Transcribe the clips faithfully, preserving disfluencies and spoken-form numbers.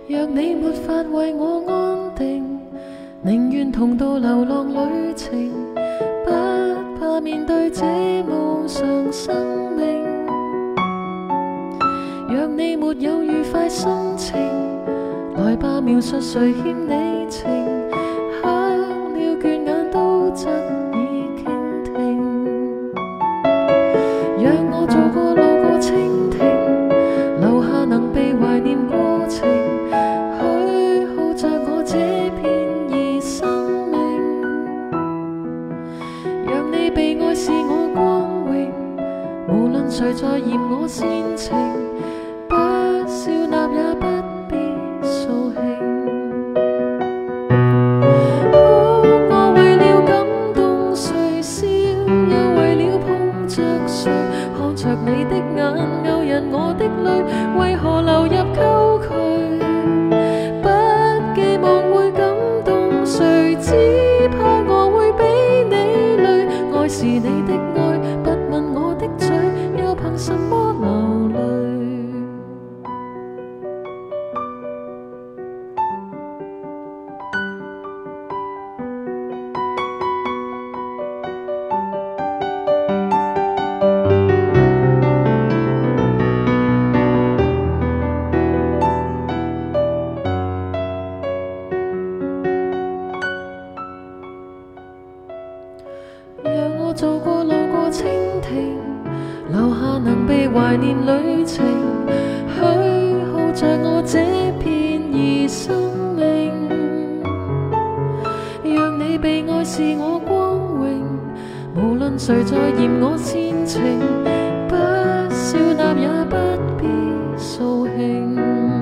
若你沒法為我安定，寧願同度流浪旅程，不怕面對這無常生命。若你沒有愉快心情，來吧描述誰欠你情，黑了倦眼都側耳傾聽。讓我做個路過蜻蜓，留下能被懷念過程，許耗着我這片兒生命。讓你被愛是我光榮，無論誰在嫌我煽情，不笑納也不必掃興。哦，我為了感動誰笑，又為了碰着誰，看着你的眼勾引我的淚，為何流入溝渠？不寄望會感動誰，只怕我會俾你累。愛是你的愛，不問我的嘴，又憑什麼流淚？讓我做過路過蜻蜓，留下能被懷念旅程，許耗着我這片兒生命。讓你被愛是我光榮，無論誰在嫌我煽情，不笑納也不必掃興。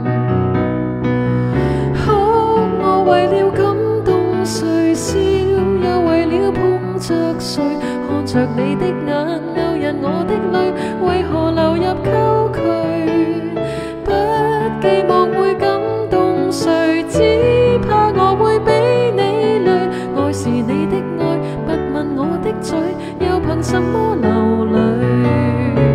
可我為了感動誰笑，又為了碰着誰，看着你的眼勾引我的淚，為何流入溝渠？不寄望會感動誰，只怕我會俾你累。愛是你的愛，不問我的嘴，又憑什麼流淚？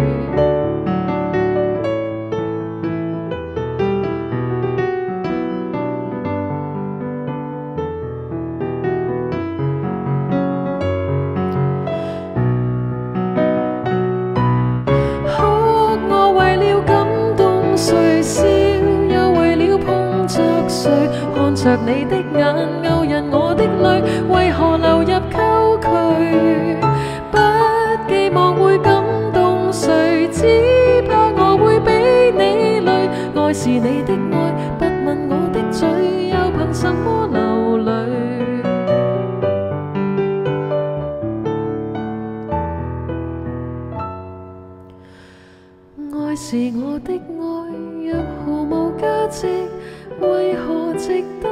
誰笑，又為了碰着誰，看着你的眼勾引我的淚，為何流入溝渠？不寄望會感動誰，只怕我會俾你累。愛是你的愛，不問我的嘴，又憑什麼流淚？愛是我的愛，若毫無價值，為何值得？